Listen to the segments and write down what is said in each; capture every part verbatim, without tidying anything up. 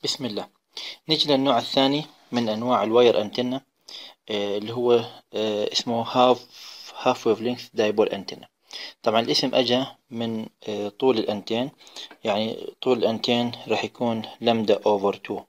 بسم الله. نيجي للنوع الثاني من أنواع الواير أنتنة، آه، اللي هو آه، اسمه هاف هاف ويف لينث دايبول أنتنة. طبعا الاسم أجا من آه، طول الأنتين، يعني طول الأنتين راح يكون لمدا أوفر تو.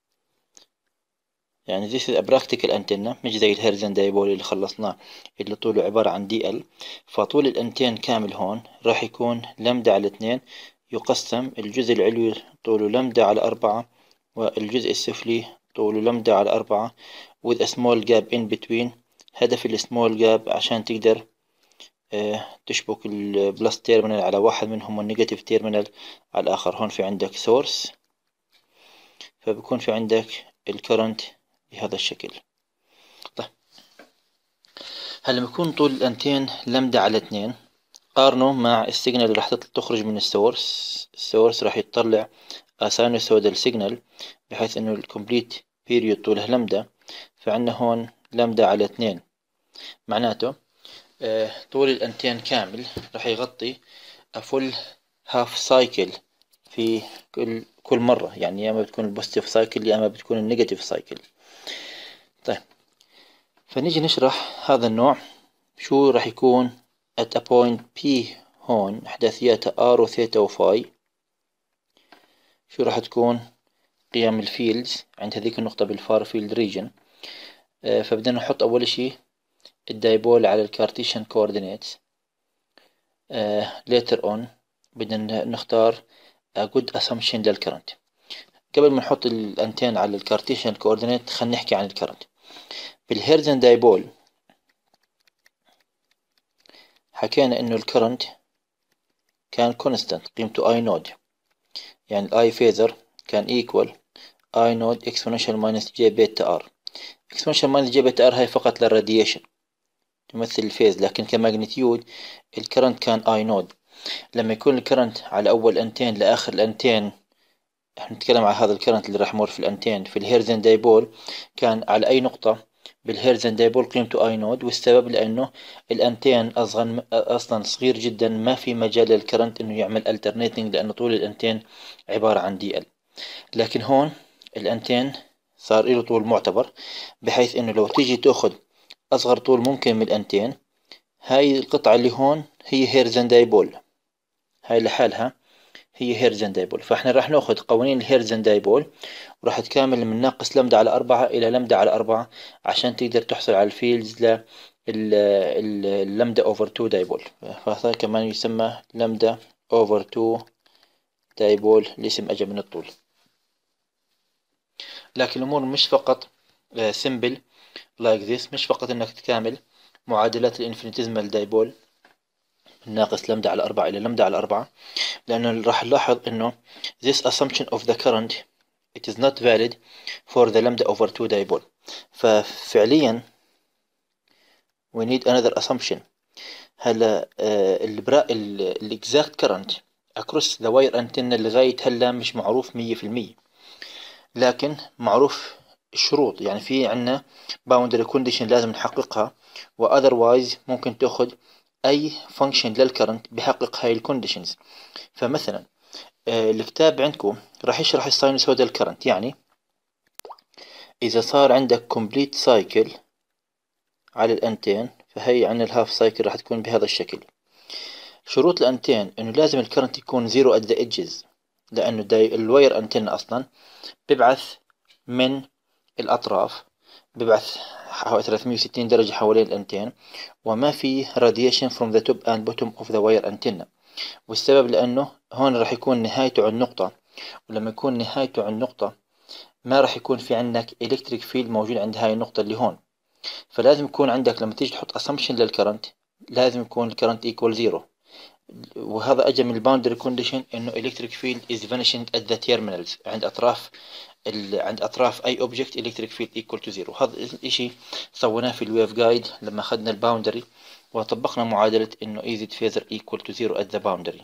يعني this is a practical antenna، مش زي الهيرزن دايبول اللي خلصناه اللي طوله عبارة عن دي ال. فطول الأنتين كامل هون راح يكون لمدا على اثنين، يقسم الجزء العلوي طوله لمدا على أربعة، والجزء السفلي طوله لمدا على أربعة with a small gap in between. هدف السمول جاب عشان تقدر اه تشبك البلس تيرمينال على واحد منهم والنيجاتيف تيرمينال على الآخر. هون في عندك سورس، فبكون في عندك الكرنت بهذا الشكل. طيب هلا بكون طول الأنتين لمدة على اثنين، قارنه مع السيجنال اللي راح تخرج من السورس. السورس راح يطلع ساينوسويدال سيجنال بحيث انه الكومبليت بيريود طوله لمدة، فعندنا هون لمدة على اثنين. معناته آه طول الأنتين كامل راح يغطي فول هاف سايكل في كل كل مرة، يعني يا اما بتكون البوزيتيف سايكل يا اما بتكون النيجاتيف سايكل. طيب فنيجي نشرح هذا النوع شو راح يكون at a point P. هون إحداثياتها R و ثيتا و فاي. شو راح تكون قيم الفيلدز عند هذيك النقطة بالفار فيلد ريجن. آه فبدنا نحط أول إشي الدايبول على الكارتيشن كوردينيتس. آه later on بدنا نختار a good assumption للكرنت. قبل ما نحط الأنتين على الكارتيشن كوردينيت خلينا نحكي عن الكرنت. بالهيرزن دايبول حكينا إنه الكرنت كان كونستانت قيمته اي نود، يعني الاي فيزر كان equal I نود exponential minus j beta r. exponential minus j beta r هاي فقط للراديشن تمثل الفيز، لكن كماجنتيود الكرنت كان I نود. لما يكون الكرنت على أول أنتين لآخر الأنتين، احنا نتكلم على هذا الكرنت اللي راح يمر في الأنتين في الهيرزن دايبول، كان على أي نقطة بالهيرزن دايبول قيمته I نود. والسبب لأنه الأنتين أصغر أصلا صغير جدا، ما في مجال للكرنت إنه يعمل alternating لأنه طول الأنتين عبارة عن دي ال. لكن هون الأنتين صار له طول معتبر، بحيث إنه لو تيجي تأخذ أصغر طول ممكن من الأنتين، هاي القطعة اللي هون هي هيرزن دايبول، هاي لحالها هي هيرزن دايبول. فاحنا راح ناخذ قوانين الهيرزن دايبول وراح تكامل من ناقص لمدة على أربعة إلى لمدة على أربعة عشان تقدر تحصل على الفيلدز ل اللمدة أوفر تو دايبول. فهذا كمان يسمى لمدة أوفر تو دايبول، الاسم أجا من الطول. لكن الأمور مش فقط سيمبل لايك ذيس، مش فقط إنك تكامل معادلات الانفينيتيزمال دايبول من ناقص لمدة على أربعة إلى لمدة على أربعة، لأنه راح نلاحظ إنه this assumption of the current it is not valid for the lambda over two dipole. ففعليا we need another assumption. هلا البرا الاكزاكت current across the wire antenna لغاية هلا مش معروف مية في المية، لكن معروف الشروط. يعني في عنا boundary condition لازم نحققها، و otherwise ممكن تاخد أي function للكرنت بحقق هاي الكونديشنز. فمثلا آه الكتاب عندكم راح يشرح الساينوسويدال كرنت، يعني إذا صار عندك complete cycle على الأنتين، فهي عنا الهاف سايكل راح تكون بهذا الشكل. شروط الأنتين إنه لازم الكرنت يكون زيرو at the edges، لأنه الواير أنتين أصلا ببعث من الأطراف، ببعث حوالي ثلاثمية وستين درجة حوالين الأنتين، وما في radiation from the top and bottom of the wire antenna. والسبب لأنه هون راح يكون نهايته عند نقطة، ولما يكون نهايته عند نقطة ما راح يكون في عندك electric field موجود عند هاي النقطة اللي هون. فلازم يكون عندك لما تيجي تحط assumption للكرنت لازم يكون الكرنت equal zero. وهذا أجى من الباوندري كونديشن إنه electric field is vanishing at the terminals، عند أطراف عند أطراف أي أوبجكت electric field equal to zero. هذا الإشي سويناه في الويف جايد لما أخذنا الباوندري وطبقنا معادلة إنه easy phasor equal to zero at the boundary.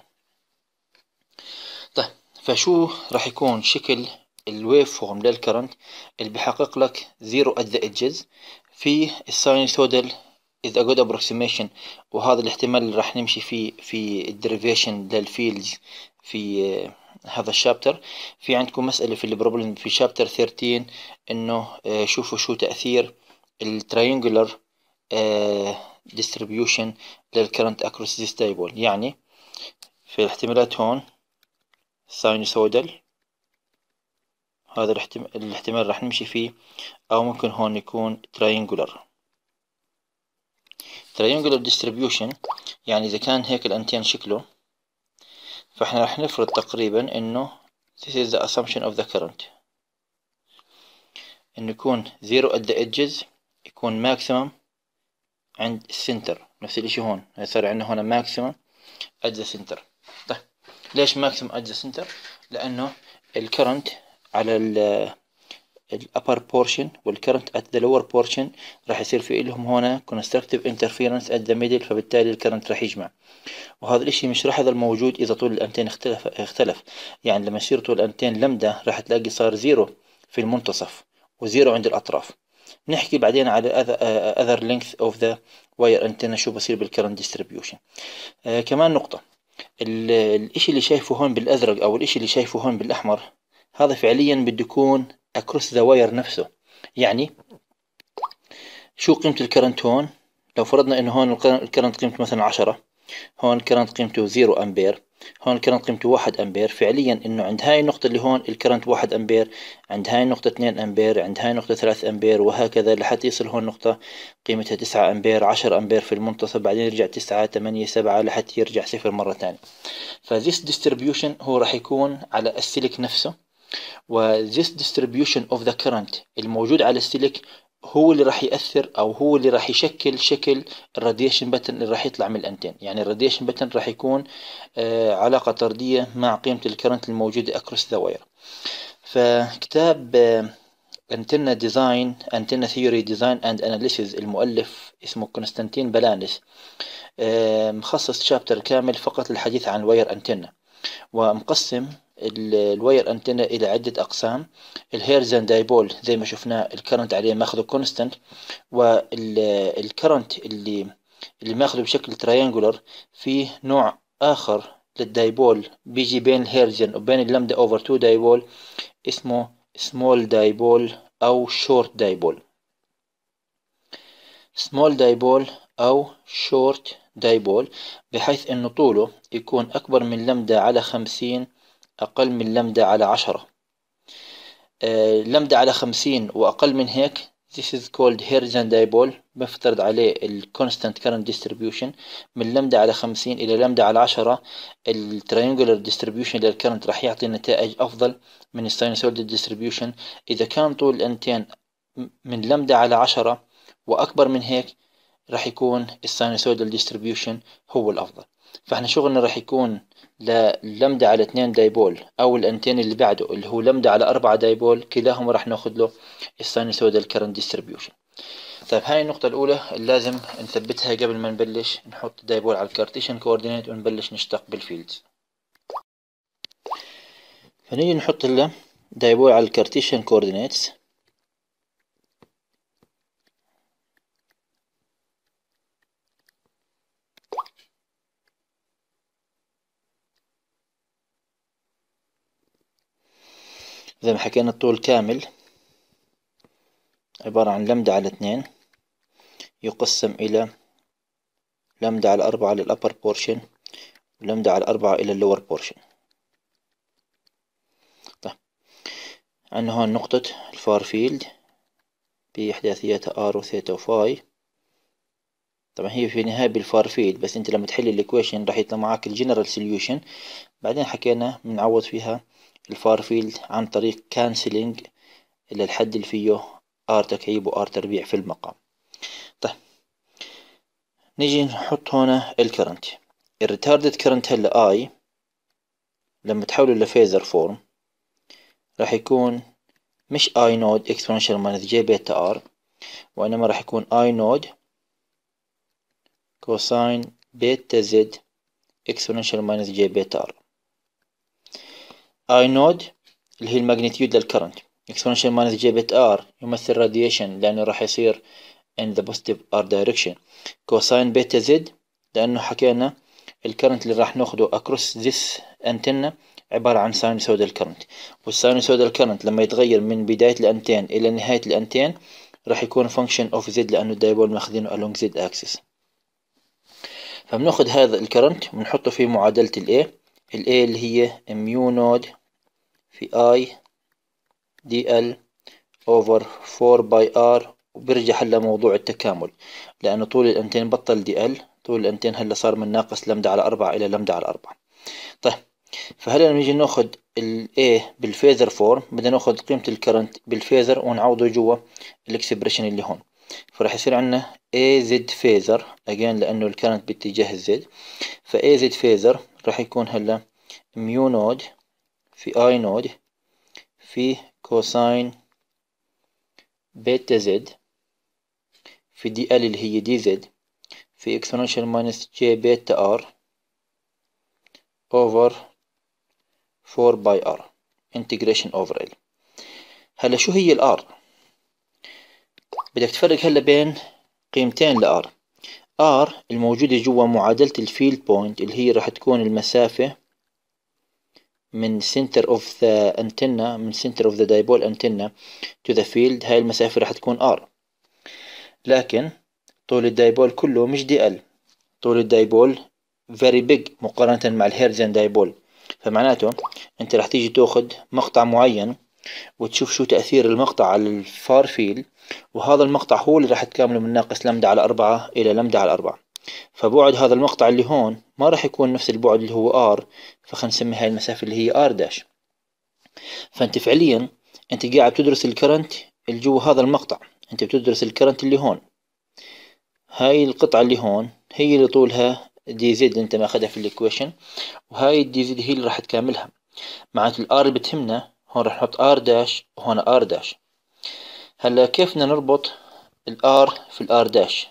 طيب فشو راح يكون شكل الويف فورم للكرنت اللي بيحقق لك zero at the edges في الساينوسويدال is a good approximation. وهذا الاحتمال اللي راح نمشي فيه في الديريفيشن للفيلدز في هذا الشابتر. في عندكم مسألة في البروبلم في شابتر ثيرتين إنه آه، شوفوا شو تأثير الترينجولر distribution للكرنت across this dipole. يعني في الاحتمالات هون ساينوسويدال، هذا الاحتمال, الاحتمال راح نمشي فيه، أو ممكن هون يكون triangular. triangular distribution يعني إذا كان هيك الأنتين شكله، فإحنا راح نفرض تقريبا إنه this is the assumption of the current، إنه يكون zero at the edges، يكون maximum عند السنتر. نفس الإشي هون صار عندنا هنا maximum at the center. طيب ليش maximum at the center؟ لأنه الكرنت على ال upper portion والكرنت at the lower portion راح يصير في لهم هنا constructive interference at the middle، فبالتالي الكرنت راح يجمع. وهذا الاشي مش راح يظل موجود إذا طول الأنتين اختلف اختلف يعني لما يصير طول الأنتين لمدة راح تلاقي صار زيرو في المنتصف وزيرو عند الأطراف. نحكي بعدين على other length of the wire antenna شو بصير بالكرنت distribution. آه كمان نقطة، الاشي اللي شايفه هون بالأزرق أو الاشي اللي شايفه هون بالأحمر، هذا فعليا بده يكون across the wire نفسه. يعني شو قيمة الكرنت هون؟ لو فرضنا إنه هون الكرنت قيمته مثلا عشرة، هون الكرنت قيمته زيرو أمبير، هون الكرنت قيمته واحد أمبير، فعليا إنه عند هاي النقطة اللي هون الكرنت واحد أمبير، عند هاي النقطة اثنين أمبير، عند هاي النقطة ثلاثة أمبير، وهكذا لحتى يصل هون نقطة قيمتها تسعة أمبير، عشرة أمبير في المنتصف، بعدين يرجع تسعة، ثمانية، سبعة، لحتى يرجع صفر مرة ثانية. فذيس distribution هو راح يكون على السلك نفسه، و this distribution of the current الموجود على السلك هو اللي راح يأثر أو هو اللي راح يشكل شكل الراديشن باتن اللي راح يطلع من الأنتين. يعني الراديشن باتن راح يكون آه علاقة طردية مع قيمة الكرنت الموجودة across the wire. فكتاب آه antenna design antenna theory design and analysis المؤلف اسمه كونستانتين بالانس، آه مخصص شابتر كامل فقط للحديث عن الواير أنتنة، ومقسم الواير أنتنة إلى عدة أقسام. الهيرزن دايبول زي ما شفنا الكرنت عليه ماخذه كونستانت، والكرنت اللي اللي ماخذه بشكل تريانجولر فيه نوع آخر للدايبول بيجي بين الهيرزن وبين اللمدة أوفر تو دايبول اسمه سمول دايبول أو شورت دايبول. سمول دايبول أو شورت دايبول بحيث أنه طوله يكون أكبر من لمدة على خمسين، أقل من لمدة على عشرة. آه لمدة على خمسين وأقل من هيك this is called Hertzian dipole، بفترض عليه ال constant current distribution. من لمدة على خمسين إلى لمدة على عشرة ال triangular distribution للكرنت راح يعطي نتائج أفضل من ال sinusoidal distribution. إذا كان طول الأنتين من لمدة على عشرة وأكبر من هيك راح يكون الساينوسويدال ديستريبيوشن هو الأفضل. فاحنا شغلنا راح يكون للمدة على اثنين دايبول أو الأنتين اللي بعده اللي هو لمدة على أربعة دايبول، كلاهما راح ناخذ له الساينوسويدال كرنت ديستريبيوشن. طيب هاي النقطة الأولى اللي لازم نثبتها قبل ما نبلش نحط دايبول على الكارتيشن كوردينيت ونبلش نشتق بالفيلدز. فنيجي نحط له دايبول على الكارتيشن كوردينيتس. زي ما حكينا الطول كامل عبارة عن لمدة على اثنين يقسم إلى لمدة على أربعة للأبر بورشن ولمدة على أربعة إلى اللور بورشن. طيب عندنا هون نقطة الفار فيلد بإحداثياتها ار وثيتا وفاي. طبعا هي في النهاية بالفار فيلد، بس انت لما تحل الإكويشن راح يطلع معك الجنرال سوليوشن. بعدين حكينا بنعوض فيها الفار فيلد عن طريق كانسلينج إلى الحد اللي فيه ار تكعيب وار تربيع في المقام. طيب نيجي نحط هنا الكرنت. الريتاردد كرنت هلا اي لما تحوله لفيزر فورم راح يكون مش اي نود اكسبوننشال ماينس جي بيتا ار، وإنما راح يكون اي نود كوساين بيتا زد اكسبوننشال ماينس جي بيتا ار. اي نود اللي هي الماجنتيود للكرنت، اكسبوننشال ماينس جي بيتا ار يمثل راديشن لأنه راح يصير in the positive r direction. كوساين بيتا زد لأنه حكينا الكرنت اللي راح ناخده across this antenna عبارة عن sinusoidal current. والsinusoidal current لما يتغير من بداية الأنتين إلى نهاية الأنتين راح يكون function of z لأنه الدايبول ماخذينه along z axis. فبناخد هذا الكرنت ونحطه في معادلة ال A. ال A اللي هي mu node في I dl over four by r، وبرجع هلا موضوع التكامل لأنه طول الأنتين بطل دي ال، طول الأنتين هلا صار من ناقص لمدة على أربعة إلى لمدة على أربعة. طيب فهلا لما نيجي ناخد ال A بالفيزر فورم بدنا ناخد قيمة الكرنت بالفيزر ونعوضه جوا الاكسبريشن اللي هون. فراح يصير عنا A Z فيزر again لأنه الكرنت باتجاه الزد. ف A Z فيزر راح يكون هلا ميو نود في I نود في كوساين بيتا زد في دي ال اللي هي دي زد في اكسبوننشال ماينس جي بيتا ار over four by r integration over l. هلا شو هي الار؟ بدك تفرق هلا بين قيمتين لار. r الموجودة جوا معادلة الفيلد بوينت اللي هي راح تكون المسافة من center of the antenna من center of the dipole antenna to the field. هاي المسافة راح تكون r، لكن طول الدايبول كله مش دي ال، طول الدايبول very big مقارنة مع الهيرزن دايبول. فمعناته انت راح تيجي تاخد مقطع معين وتشوف شو تأثير المقطع على الفار فيلد، وهذا المقطع هو اللي راح تكامله من ناقص لمدة على أربعة إلى لمدة على أربعة. فبعد هذا المقطع اللي هون ما راح يكون نفس البعد اللي هو R، فخلينا نسمي هاي المسافة اللي هي R داش. فأنت فعليا أنت قاعد تدرس الكرنت اللي جوا هذا المقطع، أنت بتدرس الكرنت اللي هون. هاي القطعة اللي هون هي اللي طولها دي زد أنت ماخذها في الإكويشن، وهاي الدي زد هي اللي راح تكاملها. معناته الآر اللي بتهمنا هون راح نحط R داش وهون R داش. هلا كيف بدنا نربط الآر في الآر داش؟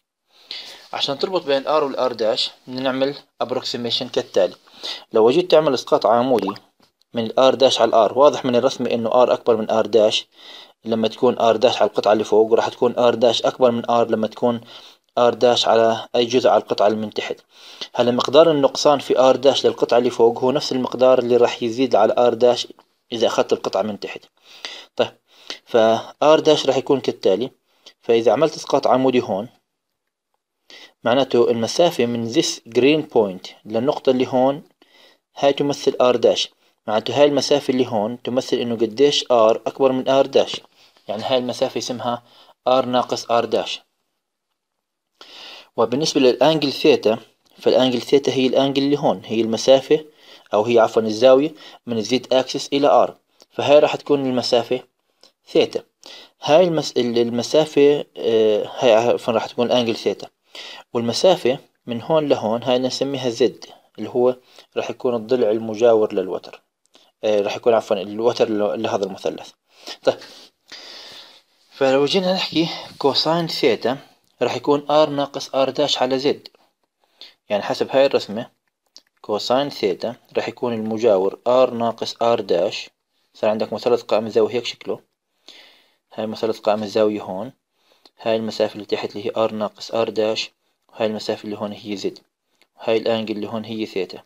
عشان تربط بين الآر والآر داش بدنا نعمل approximation كالتالي. لو جيت تعمل اسقاط عمودي من الآر داش على الآر، واضح من الرسمة إنه آر أكبر من آر داش لما تكون آر داش على القطعة اللي فوق، وراح تكون آر داش أكبر من آر لما تكون آر داش على أي جزء على القطعة اللي من تحت. هلا مقدار النقصان في آر داش للقطعة اللي فوق هو نفس المقدار اللي راح يزيد على آر داش إذا أخذت القطعة من تحت. طيب فآر داش راح يكون كالتالي. فإذا عملت اسقاط عمودي هون معناته المسافة من this green point للنقطة اللي هون هاي تمثل R داش. معناته هاي المسافة اللي هون تمثل إنه قديش R أكبر من R داش، يعني هاي المسافة اسمها R ناقص R داش. وبالنسبة للأنجل ثيتا، فالأنجل ثيتا هي الأنجل اللي هون، هي المسافة أو هي عفوا الزاوية من الزد أكسس إلى R، فهاي راح تكون المسافة ثيتا. هاي المس... المسافة آه هاي عفوا راح تكون الأنجل ثيتا. والمسافة من هون لهون هاي نسميها زد اللي هو راح يكون الضلع المجاور للوتر، آه راح يكون عفوا الوتر لهذا المثلث. طيب فلو جينا نحكي كوساين ثيتا راح يكون R ناقص R داش على زد، يعني حسب هاي الرسمة كوساين ثيتا راح يكون المجاور R ناقص R داش. صار عندك مثلث قائم الزاوية هيك شكله، هاي مثلث قائم الزاوية هون، هاي المسافة اللي تحت اللي هي R ناقص R داش، وهاي المسافة اللي هون هي زد، وهاي الأنجل اللي هون هي ثيتا.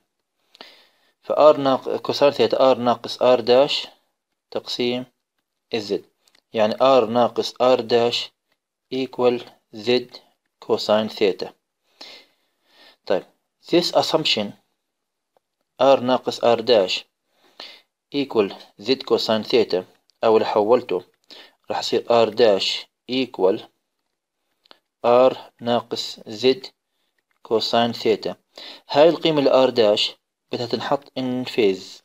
فآر ناقص كوساين ثيتا R ناقص R داش تقسيم الزد، يعني R ناقص R داش equal Z كوساين ثيتا. طيب this assumption R ناقص R داش equal Z كوساين ثيتا، أو لو حولته راح يصير R داش equal R ناقص Z كوساين ثيتا. هاي القيمة ال R داش بدها تنحط in phase،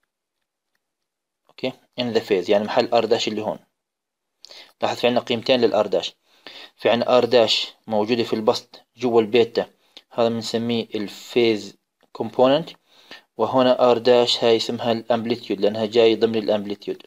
اوكي in the phase يعني محل R داش اللي هون. لاحظ في عنا قيمتين لل R داش، في عنا R داش موجودة في البسط جوا البيتا، هذا بنسميه الفيز كومبوننت، وهنا R داش هاي اسمها الامبليتيود لأنها جاي ضمن الامبليتيود،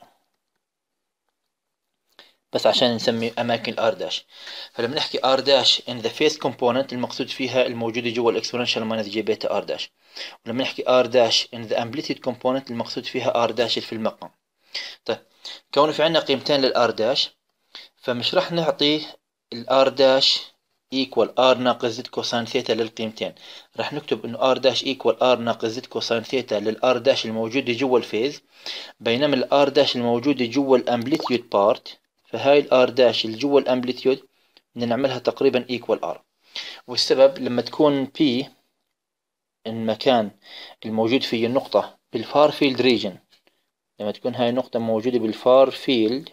بس عشان نسمي أماكن R داش. فلما نحكي R داش in the phase component المقصود فيها الموجودة جوا الإكسبوننشال ماينس جي بيتا R داش، ولما نحكي R داش in the amplitude component المقصود فيها R داش في المقام. طيب كونه في عنا قيمتين لل R داش فمش راح نعطي ال R داش ايكوال ار ناقص زد كوساين ثيتا للقيمتين. راح نكتب انه ار داش ايكوال ار ناقص زد كوساين ثيتا للار داش الموجودة جوا الفيز، بينما الار داش الموجودة جوا الامبليتيود بارت، فهاي الار داش اللي جوا الامبليتيود بدنا نعملها تقريبا ايكوال ار. والسبب لما تكون بي المكان الموجود فيه النقطة بالفار فيلد ريجن، لما تكون هاي النقطة موجودة بالفار فيلد،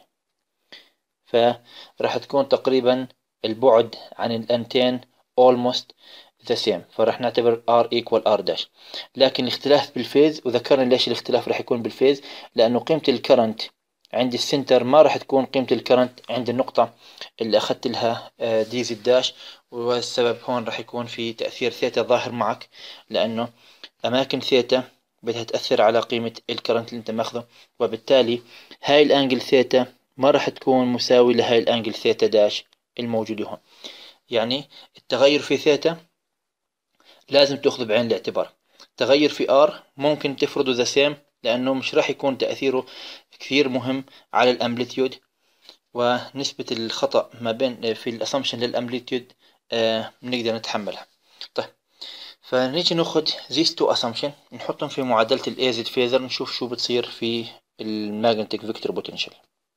فراح تكون تقريبا البعد عن الأنتين almost the same، فراح نعتبر R equal R dash. لكن الاختلاف بالفيز، وذكرنا ليش الاختلاف راح يكون بالفيز، لأنه قيمة الكرنت عند السنتر ما راح تكون قيمة الكرنت عند النقطة اللي أخذت لها دي زد داش، والسبب هون راح يكون في تأثير ثيتا ظاهر معك، لأنه أماكن ثيتا بدها تأثر على قيمة الكرنت اللي أنت ماخذه، وبالتالي هاي الأنجل ثيتا ما راح تكون مساوي لهاي الأنجل ثيتا داش الموجودة هون. يعني التغير في ثيتا لازم تأخذه بعين الاعتبار. تغير في ار ممكن تفرضه ذا سيم، لأنه مش راح يكون تأثيره كثير مهم على الأمبليتيود، ونسبة الخطأ ما بين في الأسامبشن للأمبليتيود آه بنقدر نتحملها. طيب، فنيجي ناخد these two assumption نحطهم في معادلة ال A Z phasor، نشوف شو بتصير في الماجنتيك فيكتور بوتنشال.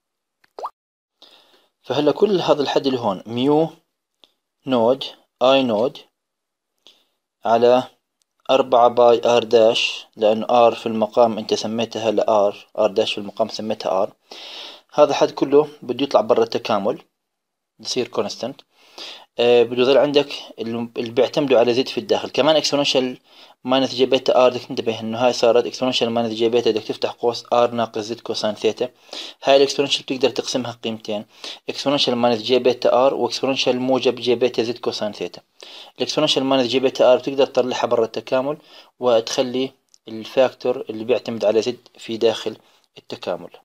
فهلا كل هذا الحد اللي هون ميو نود اي نود على أربعة باي ار داش، لأنه ار في المقام انت سميتها هلا ار، ار داش في المقام سميتها ار. هذا حد كله بده يطلع برا التكامل، يصير كونستنت. آه بده يظل عندك اللي بيعتمدوا على زد في الداخل كمان اكسبوننشال ماينس جي بيتا ار. بدك تنتبه انه هاي صارت اكسبوننشال ماينس جي بيتا، بدك تفتح قوس ار ناقص زد كوساين ثيتا. هاي الاكسبوننشال بتقدر تقسمها قيمتين، اكسبوننشال ماينس جي بيتا ار واكسبوننشال موجب جي بيتا زد كوساين ثيتا. الاكسبوننشال ماينس جي بيتا ار بتقدر تطلعها برا التكامل وتخلي الفاكتور اللي بيعتمد على زد في داخل التكامل.